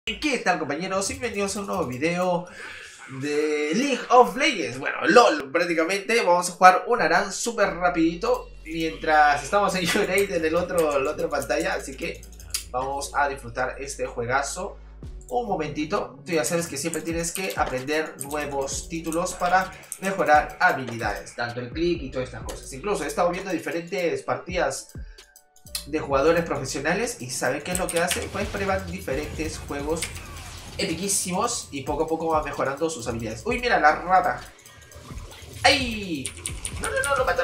¿Qué tal, compañeros? Bienvenidos a un nuevo video de League of Legends. Bueno, LOL prácticamente. Vamos a jugar un ARAM súper rapidito mientras estamos en Unite en la otra pantalla. Así que vamos a disfrutar este juegazo un momentito. Tú ya sabes que siempre tienes que aprender nuevos títulos para mejorar habilidades, tanto el click y todas estas cosas. Incluso he estado viendo diferentes partidas de jugadores profesionales y ¿saben qué es lo que hacen? Pues prueban diferentes juegos epiquísimos y poco a poco van mejorando sus habilidades. ¡Uy, mira la rata! ¡Ay! No, lo matan.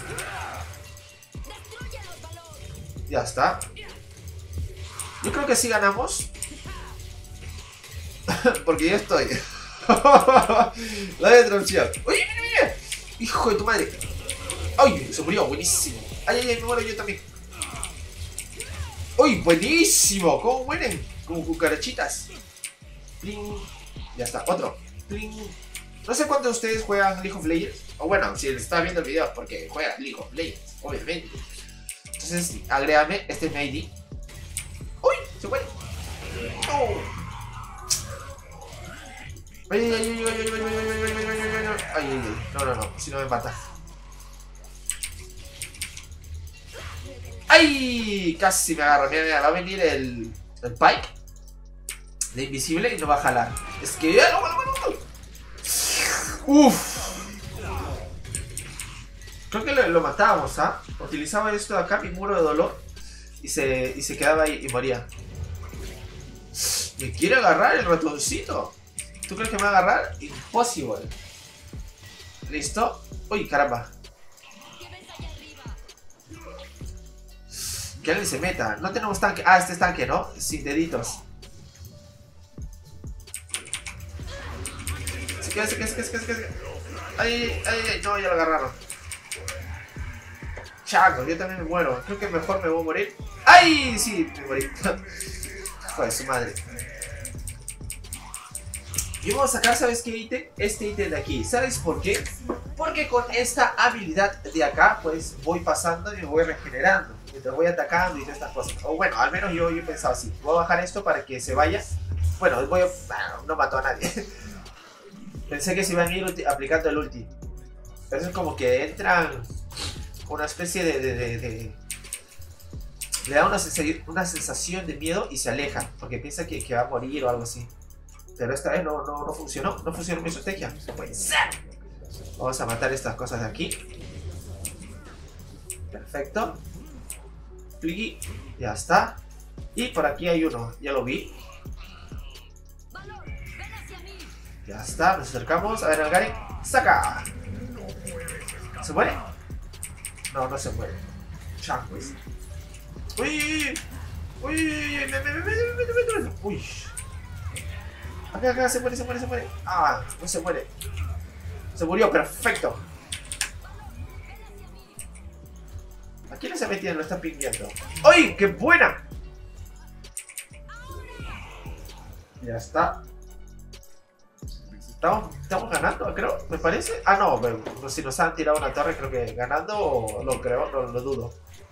Ya está. Yo creo que sí ganamos. Porque yo estoy. La destrucción. ¡Uy, mira! ¡Hijo de tu madre! ¡Ay! Se murió, buenísimo. ¡Ay, me muero yo también! ¡Uy, buenísimo! ¿Cómo mueren? Como cucarachitas. Pling. Ya está, otro. Pling. No sé cuántos de ustedes juegan League of Legends. O bueno, si les está viendo el video porque juega League of Legends, obviamente. Entonces, agrégame, este es mi ID. ¡Uy! ¡Se muere! ¡No! ¡Ay! No, si no me mata. ¡Ay! Casi me agarra. Mira, va a venir el Pike de invisible y no va a jalar. Es que... ¡No! ¡Uf! Creo que lo matábamos, ¿ah? Utilizaba esto de acá, mi muro de dolor, y se quedaba ahí y moría. ¿Me quiere agarrar el ratoncito? ¿Tú crees que me va a agarrar? Impossible. ¿Listo? ¡Uy, caramba! Que alguien se meta. No tenemos tanque. Ah, este es tanque, ¿no? Sin deditos. Se queda. Ay. No, ya lo agarraron. Chaco, yo también me muero. Creo que mejor me voy a morir. ¡Ay! Sí, me morí. Joder, su madre. Y vamos a sacar, ¿sabes qué ítem? Este ítem de aquí. ¿Sabes por qué? Porque con esta habilidad de acá, pues voy pasando y me voy regenerando. Mientras voy atacando y todas estas cosas. O bueno, al menos yo he pensado así. Voy a bajar esto para que se vaya. Bueno, no mató a nadie. Pensé que se iban a ir aplicando el ulti. Pero eso es como que entran una especie de le da una sensación de miedo y se aleja. Porque piensa que va a morir o algo así. Pero esta vez no funcionó. No funcionó mi estrategia. No puede ser. Vamos a matar estas cosas de aquí. Perfecto. Pliggy. Ya está. Y por aquí hay uno. Ya lo vi. Ya está. Nos acercamos. A ver, el Garen. ¡Saca! ¿Se muere? No se muere. Chanquis. ¡Uy! ¡Uy! Acá se muere. Ah, no se muere. Se murió, perfecto. ¿A quién se ha metido? Lo está pingueando. ¡Ay, qué buena! Ya está. Estamos ganando, creo, me parece. Ah, no, pero si nos han tirado una torre, creo que ganando o no creo, no lo dudo.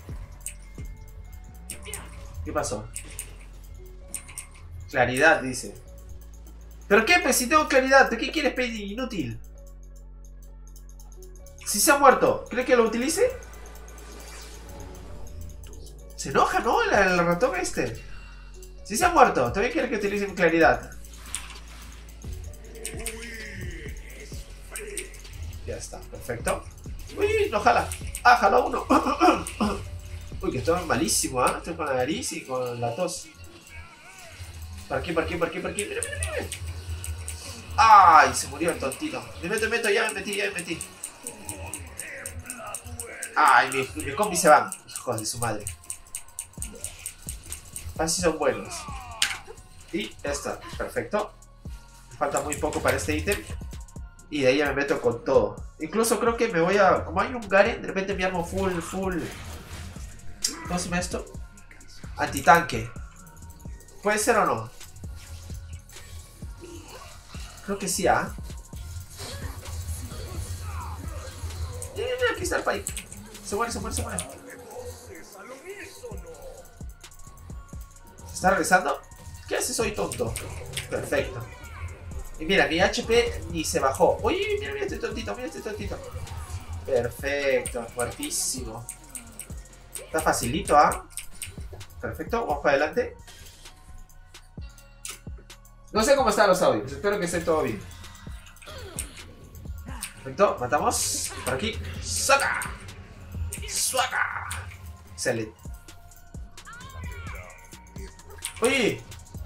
¿Qué pasó? Claridad, dice. ¿Pero qué? Pues si tengo claridad, ¿de qué quieres pedir? Inútil. Si se ha muerto, ¿crees que lo utilice? Se enoja, ¿no? El ratón este. Si se ha muerto, ¿todavía quiere que utilice mi claridad? Ya está, perfecto. Uy, no jala. Ah, jaló uno. Uy, que estoy malísimo, ¿ah? Estoy con la nariz y con la tos. ¿Por aquí? Mira. ¡Ay! Se murió el tontito. Me meto, ya me metí. ¡Ay! Mis combis se van. Hijos de su madre. Así son buenos. Y esta, perfecto. Falta muy poco para este ítem. Y de ahí ya me meto con todo. Incluso creo que me voy a... Como hay un Garen, de repente me armo full. ¿Cómo se llama esto? Antitanque. ¿Puede ser o no? Creo que sí, ¿ah? Mira, aquí está el Pike. Se muere. ¿Se está regresando? ¿Qué haces hoy, tonto? Perfecto. Y mira, mi HP ni se bajó. Uy, mira, mira este tontito, mira este tontito. Perfecto, fuertísimo. Está facilito, ¿ah? Perfecto, vamos para adelante. No sé cómo están los audios, espero que esté todo bien. Perfecto, matamos. Por aquí. ¡Saca! ¡Saca! Excelente. Oye.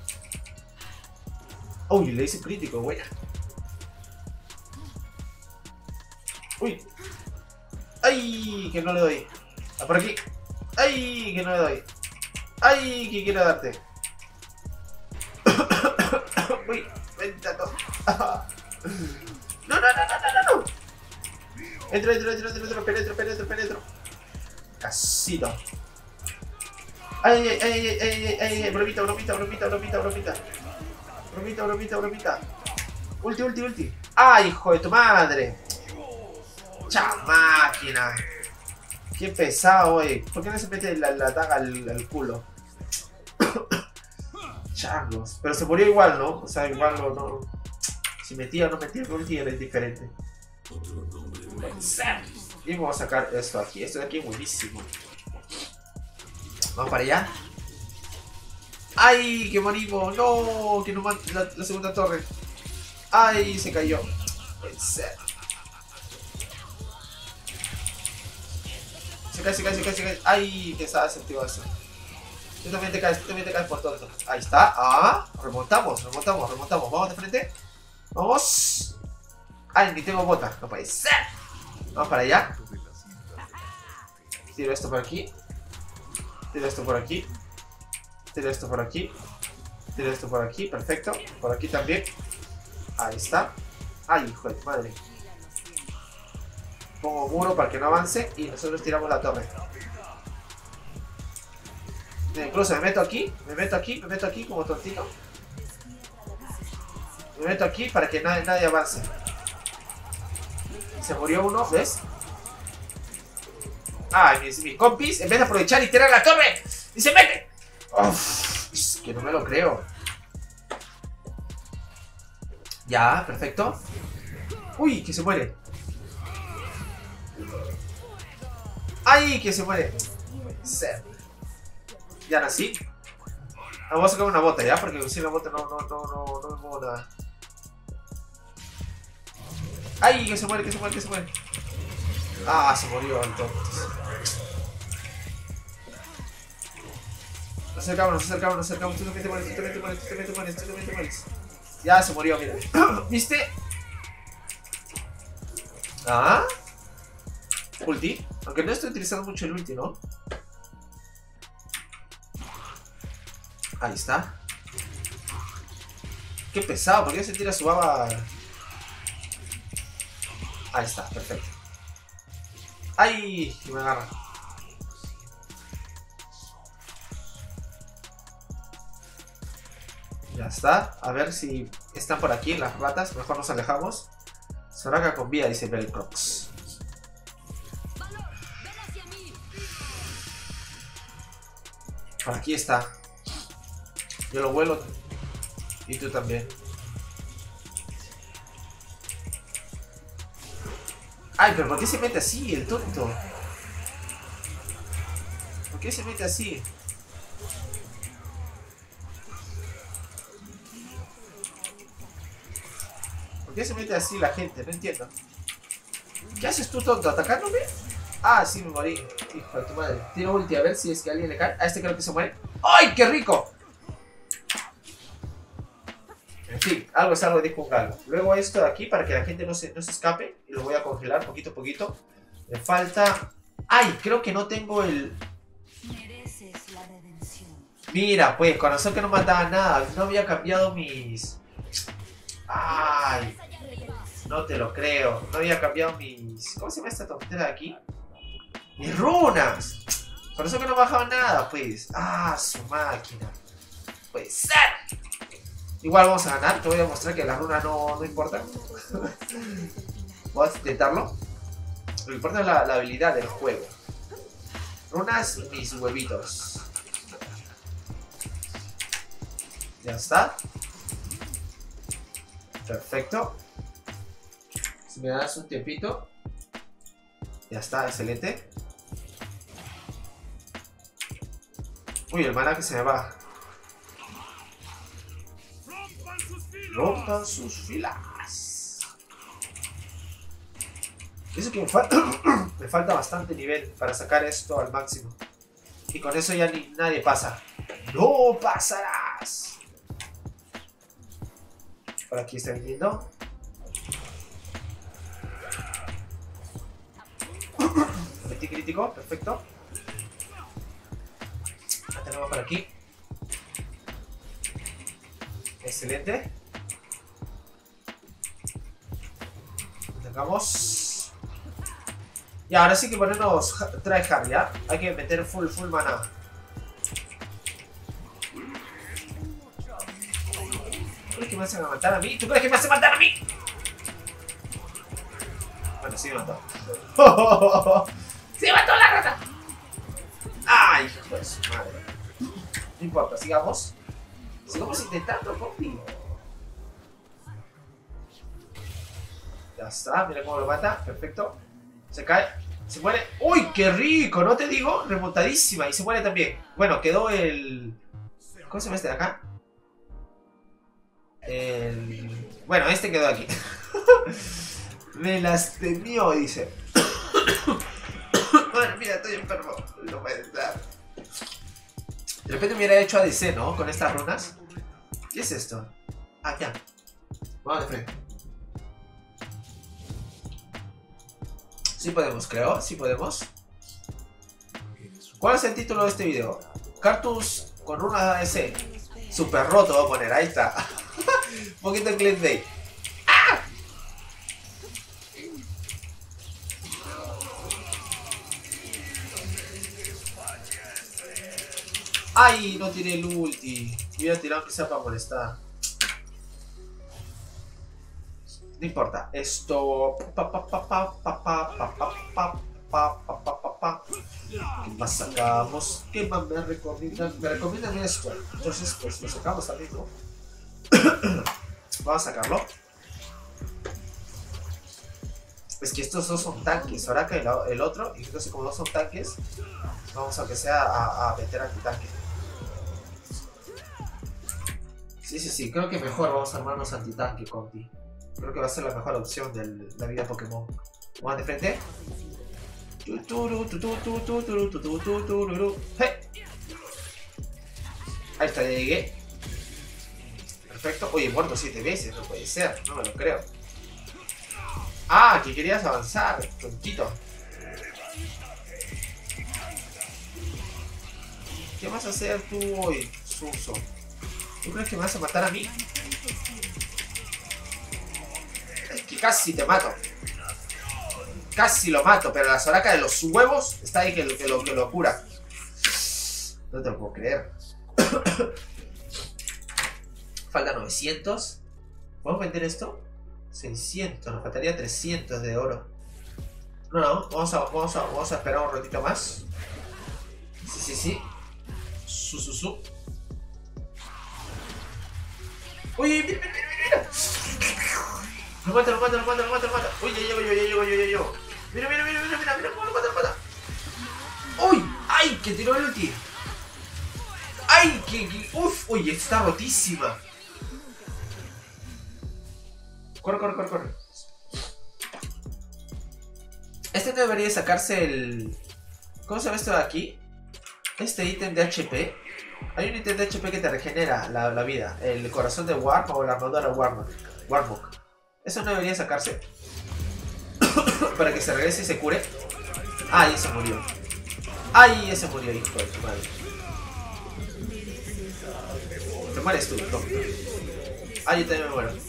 Uy, le hice crítico, buena. Uy. ¡Ay! Que no le doy. Ah, por aquí. ¡Ay! Que no le doy. ¡Ay! Que quiero darte. Uy, vente a todo. No, no, no, no, no, no. Entro, penetro. Casito. Ay, bromita. Ulti. ¡Ay, hijo de tu madre! ¡Cha máquina! Qué pesado, wey. ¿Por qué no se mete la daga al culo? Changos. Pero se murió igual, ¿no? O sea, igual no. Si metía o no metía el ulti era indiferente. Y vamos a sacar esto aquí. Esto de aquí es buenísimo. Vamos para allá. ¡Ay! ¡Que morimos! ¡No! Que no mata la segunda torre. ¡Ay! Se cayó. Se cae. ¡Ay! Que estaba sentido eso. Tú también te caes por tonto. Ahí está. ¡Ah! Remontamos. Vamos de frente. Vamos. ¡Ay! Ni tengo bota. No puede ser. Vamos para allá. Tiro esto por aquí. Tiro esto por aquí. Perfecto. Por aquí también. Ahí está. ¡Ay, hijo de madre! Pongo muro para que no avance y nosotros tiramos la torre. Incluso me meto aquí como tontito. Me meto aquí para que nadie avance. Se murió uno, ¿ves? Ay, mis compis, en vez de aprovechar y tirar la torre, y se mete. Uf, es que no me lo creo. Ya, perfecto. Uy, que se muere. ¡Ay, que se muere! Ya nací. Vamos a sacar una bota, ¿ya? Porque sin la bota no me muevo nada. ¡Ay, que se muere! Ah, se murió el tonto. Nos acercamos. Tú también te mueres. Ya se murió, mira. ¿Viste? Ah. Ulti. Aunque no estoy utilizando mucho el ulti, ¿no? Ahí está. Qué pesado, ¿por qué se tira su baba? Ahí está, perfecto. ¡Ay! Que me agarra. Ya está. A ver si están por aquí las ratas. Mejor nos alejamos. Soraka con vida, dice Belcrox. Por aquí está. Yo lo vuelo. Y tú también. Ay, pero ¿por qué se mete así el tonto? ¿Por qué se mete así? ¿Por qué se mete así la gente? No entiendo. ¿Qué haces tú, tonto? ¿Atacándome? Ah, sí, me morí. Hijo de tu madre. Tiro ulti a ver si es que a alguien le cae. A este creo que se muere. ¡Ay, qué rico! En fin, algo es algo, dijo un galgo. Luego esto de aquí para que la gente no se escape. Y lo voy a congelar poquito a poquito. Me falta... ¡Ay! Creo que no tengo el... Mira, pues, con razón que no mataba nada. No había cambiado mis... ¡Ay! No te lo creo. No había cambiado mis... ¿Cómo se llama esta tontera de aquí? ¡Mis runas! Por eso que no bajaba nada, pues. ¡Ah, su máquina! ¡Puede ser! Igual vamos a ganar. Te voy a mostrar que las runas no importan. Vamos a intentarlo. Lo que importa es la habilidad del juego. Runas, mis huevitos. Ya está. Perfecto. Si me das un tiempito. Ya está, excelente. Uy, el mana que se me va. Rompan sus filas. Eso que me falta bastante nivel para sacar esto al máximo. Y con eso ya nadie pasa. ¡No pasarás! Por aquí está viniendo. Metí crítico, perfecto. La tenemos por aquí. Excelente. Sacamos. Y ahora sí que ponernos tryhard, ¿ya? Hay que meter full mana. ¿Tú crees que me hacen matar a mí? ¿Tú crees que me hacen matar a mí? Bueno, sí me mató. ¡Sí me mató la rata! ¡Ay, hijo de su madre! No importa, sigamos. Sigamos intentando, compi. Ya está, mira cómo lo mata. Perfecto. Se cae. Se muere. ¡Uy, qué rico! ¿No te digo? Remontadísima. Y se muere también. Bueno, quedó el... ¿Cómo se llama este de acá? Bueno, este quedó aquí. Me las temió, dice. Bueno, mira, estoy enfermo. No puede estar. De repente me hubiera hecho ADC, ¿no? Con estas runas. ¿Qué es esto? Ah, ya. Vamos de frente. Sí podemos, creo. Sí podemos. ¿Cuál es el título de este video? Cartus con runas ADC. Super roto voy a poner. Ahí está. Un poquito de clickbait. ¡Ah! ¡Ay! No tiene el ulti. Voy a tirar aunque sea para molestar. No importa. Esto... ¿Qué más sacamos? ¿Qué más me recomiendan? Me recomiendan esto. Entonces, pues lo sacamos también, ¿no? Vamos a sacarlo. Es que estos dos son tanques. Ahora que el otro, y entonces como no son tanques, vamos a que sea a meter antitanque. Sí, creo que mejor vamos a armarnos antitanque, compi. Creo que va a ser la mejor opción de la vida Pokémon. Vamos de frente. ¡Hey! Ahí está, ya llegué. Perfecto. Oye, he muerto 7 veces, no puede ser, no me lo creo. Ah, que querías avanzar, tontito. ¿Qué vas a hacer tú hoy, Suso? ¿Tú crees que me vas a matar a mí? Es que casi te mato. Casi lo mato, pero la Soraka de los huevos está ahí que lo cura. No te lo puedo creer. Falta 900. ¿Podemos vender esto? 600, nos faltaría 300 de oro. No, vamos a esperar un ratito más. Sí. Su. Uy, mira. Lo mata. Uy, ya llego. Mira cómo lo mata. Uy, ay, que tiró el ulti. Ay, que uf, uy, está rotísima. Corre. Este debería sacarse el... ¿Cómo se llama esto de aquí? Este ítem de HP. Hay un ítem de HP que te regenera la vida. El corazón de Warp o la armadura Warmok. Eso no debería sacarse. Para que se regrese y se cure. Ay, ese murió. Hijo de tu madre. Te mueres tú, no. Ay, yo también me muero.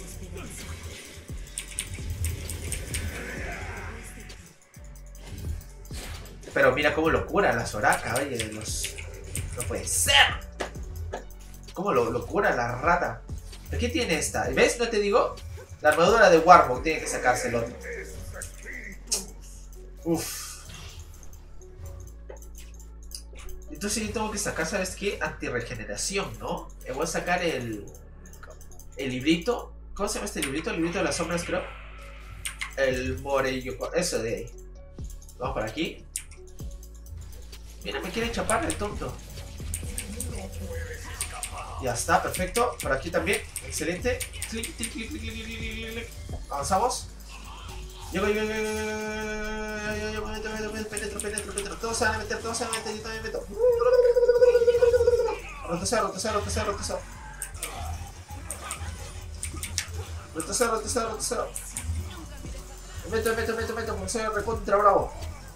Pero mira cómo lo cura la Soraka, oye, no puede ser. ¿Cómo lo cura la rata? ¿Qué tiene esta? ¿Ves? ¿No te digo? La armadura de Warmok tiene que sacarse el otro. Uff. Entonces yo tengo que sacar, ¿sabes qué? Antirregeneración, ¿no? Voy a sacar el librito. ¿Cómo se llama este librito? El librito de las sombras, creo. El Morello. Eso de ahí. Vamos por aquí. Mira, me quiere chapar el tonto. Ya está, perfecto. Por aquí también. Excelente. Clic, clic, clic, clic, clic, clic, clic, clic. Avanzamos. Llego. Penetro. Todos se van a meter, yo también meto. Rotoseo. Meto, porque soy recontra bravo.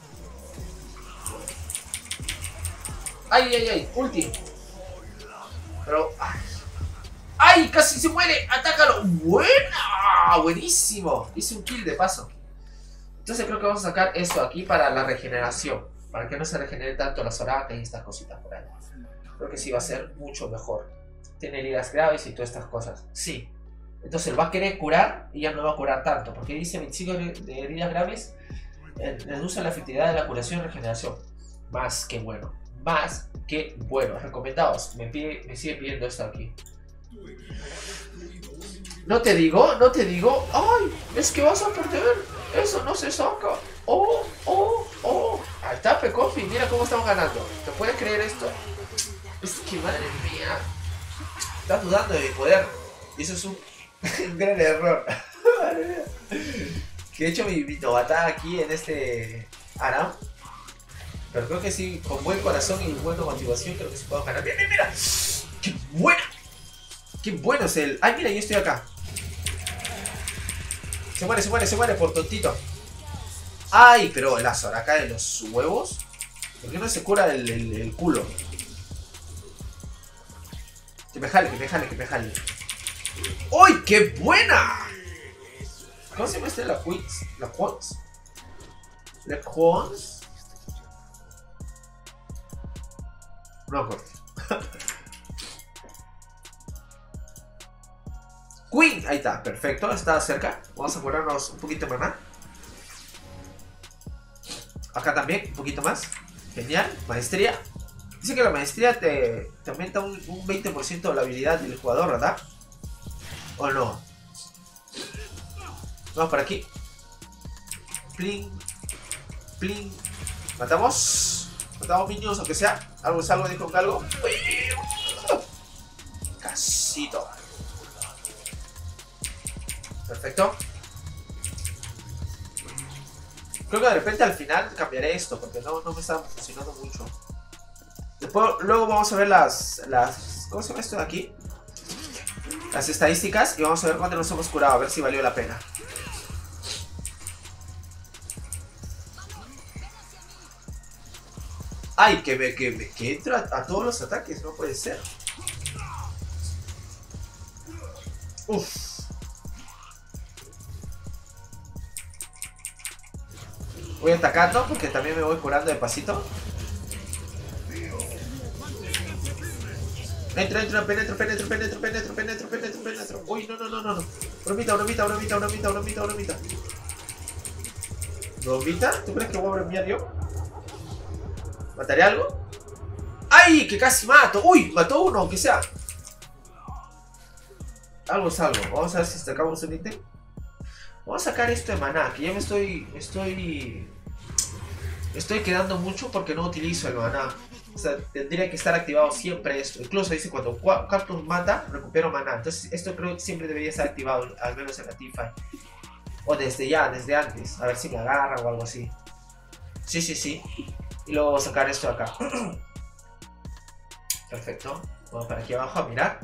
Ay, ulti. Pero. ¡Ay! ¡Casi se muere! ¡Atácalo! ¡Buena! ¡Buenísimo! Hice un kill de paso. Entonces creo que vamos a sacar esto aquí para la regeneración. Para que no se regenere tanto la Soraka y estas cositas por ahí. Creo que sí va a ser mucho mejor. Tiene heridas graves y todas estas cosas. Sí. Entonces lo va a querer curar y ya no va a curar tanto. Porque dice 25 de heridas graves. Reduce la efectividad de la curación y regeneración. Más que bueno. Más que bueno. Recomendados. Me sigue pidiendo esto aquí. No te digo. ¡Ay! Es que vas a perder. Eso no se saca. ¡Oh! Ahí está, Pecofi. Mira cómo estamos ganando. ¿Te puedes creer esto? Es que madre mía. Estás dudando de mi poder. Y eso es un gran error. Madre mía. Que he hecho mi novatada aquí en este Aram. Pero creo que sí, con buen corazón y buena motivación, creo que se puede ganar. ¡Mira! ¡Qué buena! ¡Qué bueno es el! ¡Ay, mira, yo estoy acá! Se muere por tontito. ¡Ay! Pero la Soraka de los huevos. ¿Por qué no se cura el culo? Que me jale. ¡Uy! ¡Qué buena! ¿Cómo se llama este? La Queens. No me acuerdo. Queen, ahí está, perfecto, está cerca. Vamos a curarnos un poquito de maná. Acá también, un poquito más. Genial, maestría. Dice que la maestría te aumenta un 20% de la habilidad del jugador, ¿verdad? ¿O no? Vamos por aquí. Pling. Matamos minions, aunque sea. Algo es algo, dijo algo. Casito. Perfecto. Creo que de repente al final cambiaré esto, porque no me está funcionando mucho. Luego vamos a ver las ¿cómo se llama esto de aquí? Las estadísticas, y vamos a ver cuánto nos hemos curado, a ver si valió la pena. Ay, que entra a todos los ataques, no puede ser. Uff. Voy atacando porque también me voy curando de pasito. Penetro. Uy, no. Bromita. ¿Bromita? ¿Tú crees que voy a bromear yo? ¿Mataré algo? ¡Ay! Que casi mato. ¡Uy! Mató uno, aunque sea. Algo es algo. Vamos a ver si sacamos un ítem. Vamos a sacar esto de maná, que ya me estoy quedando mucho porque no utilizo el maná. O sea, tendría que estar activado siempre esto. Incluso dice cuando Cartoon mata, recupero maná. Entonces esto creo que siempre debería estar activado, al menos en la teamfight. O desde antes. A ver si me agarra o algo así. Sí. Y luego voy a sacar esto de acá. Perfecto. Vamos para aquí abajo a mirar.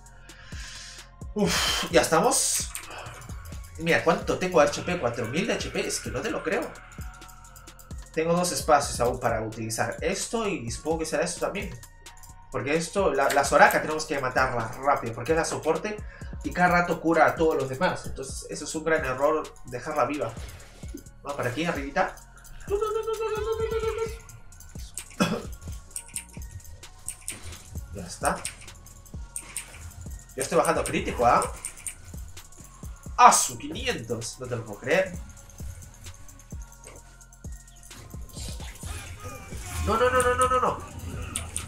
Uff, ya estamos. Mira, ¿cuánto tengo de HP? 4000 de HP, es que no te lo creo. Tengo 2 espacios aún para utilizar esto y supongo que será esto también. Porque esto, la Soraka tenemos que matarla rápido porque es la soporte y cada rato cura a todos los demás. Entonces eso es un gran error, dejarla viva. Vamos para aquí, arribita. Ya está. Yo estoy bajando crítico, ¿ah? ¡Ah, su 500! No te lo puedo creer. No.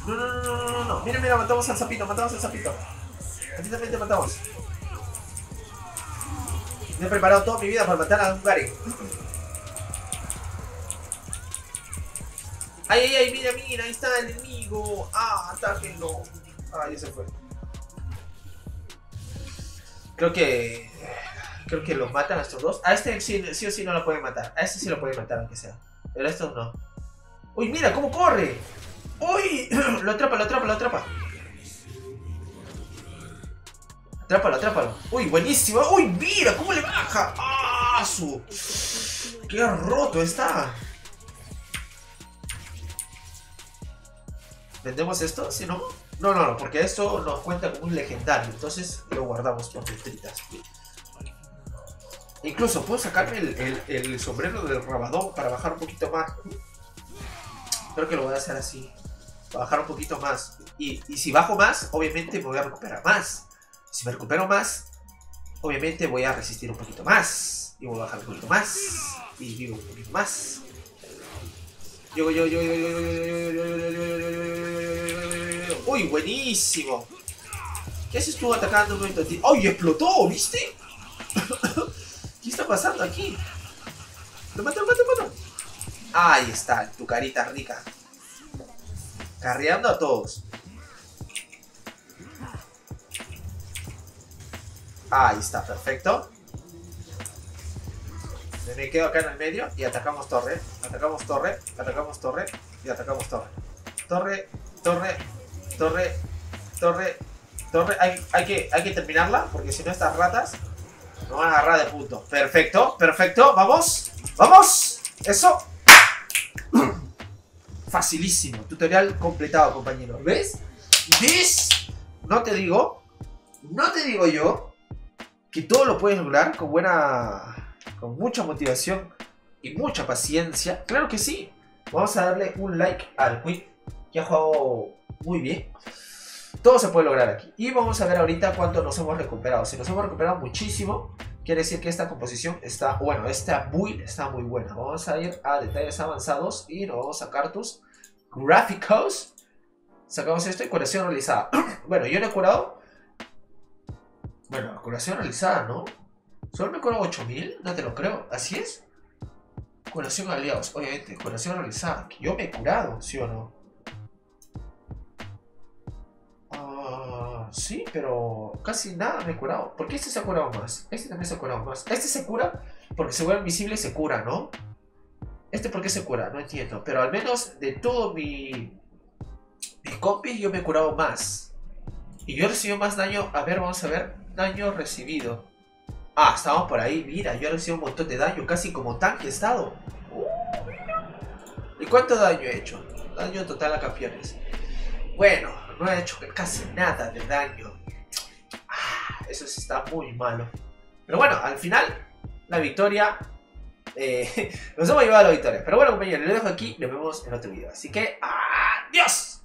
No, no, no, no, no, no. Mira, mira, matamos al sapito, matamos al sapito. A ti también te matamos. Me he preparado toda mi vida para matar a un Garen. Ay, ay, ay, mira, mira, ahí está el enemigo. Ah, atáquenlo. Ah, ya se fue. Creo que los matan a estos dos. A este sí, sí o sí no lo pueden matar. A este sí lo pueden matar, aunque sea. Pero a estos no. Uy, mira cómo corre. Uy, lo atrapa, lo atrapa, lo atrapa. Atrápalo, atrápalo. Uy, buenísimo. Uy, mira cómo le baja. ¡Ah, su! ¡Qué roto está! ¿Vendemos esto? ¿Sí, no? No, no, no, porque esto nos cuenta como un legendario. Entonces lo guardamos por letritas. Incluso puedo sacarme el sombrero del rabadón para bajar un poquito más. Creo que lo voy a hacer así. Para bajar un poquito más. Y si bajo más, obviamente me voy a recuperar más. Si me recupero más, obviamente voy a resistir un poquito más. Y voy a bajar un poquito más. Y vivo un poquito más. Uy, buenísimo. ¿Qué haces tú atacando un momento a ti? ¡Uy, explotó! ¿Viste? ¿Qué está pasando aquí? ¡Lo mato, lo mato, lo mato! Ahí está, tu carita rica. Carreando a todos. Ahí está, perfecto. Me quedo acá en el medio y atacamos torre. Atacamos torre, atacamos torre y atacamos torre. Torre, torre, torre, torre, torre. Hay que terminarla porque si no estas ratas nos van a agarrar de punto. Perfecto, perfecto. Vamos, vamos. Eso. Facilísimo. Tutorial completado, compañero. ¿Ves? ¿Ves? No te digo yo que todo lo puedes lograr con mucha motivación y mucha paciencia. Claro que sí. Vamos a darle un like al Quick, que ha jugado muy bien. Todo se puede lograr aquí. Y vamos a ver ahorita cuánto nos hemos recuperado. Si nos hemos recuperado muchísimo, quiere decir que esta composición está, bueno, esta build está muy buena. Vamos a ir a detalles avanzados y nos vamos a cartus gráficos. Sacamos esto y curación realizada. Bueno, yo no he curado. Bueno, curación realizada, ¿no? Solo me he curado 8000, no te lo creo. ¿Así es? Curación aliados, obviamente, curación realizada. Yo me he curado, ¿sí o no? Sí, pero casi nada me he curado. ¿Por qué este se ha curado más? Este también se ha curado más. Este se cura porque se vuelve invisible y se cura, ¿no? ¿Este por qué se cura? No entiendo. Pero al menos de todo mis compis yo me he curado más. Y yo he recibido más daño. A ver, vamos a ver. Daño recibido. Ah, estamos por ahí. Mira, yo he recibido un montón de daño. Casi como tanque he estado. Mira. ¿Y cuánto daño he hecho? Daño total a campeones. Bueno, no he hecho casi nada de daño. Eso sí está muy malo. Pero bueno, al final, la victoria... nos hemos llevado a la victoria. Pero bueno, compañeros, lo dejo aquí. Nos vemos en otro video. Así que, ¡adiós!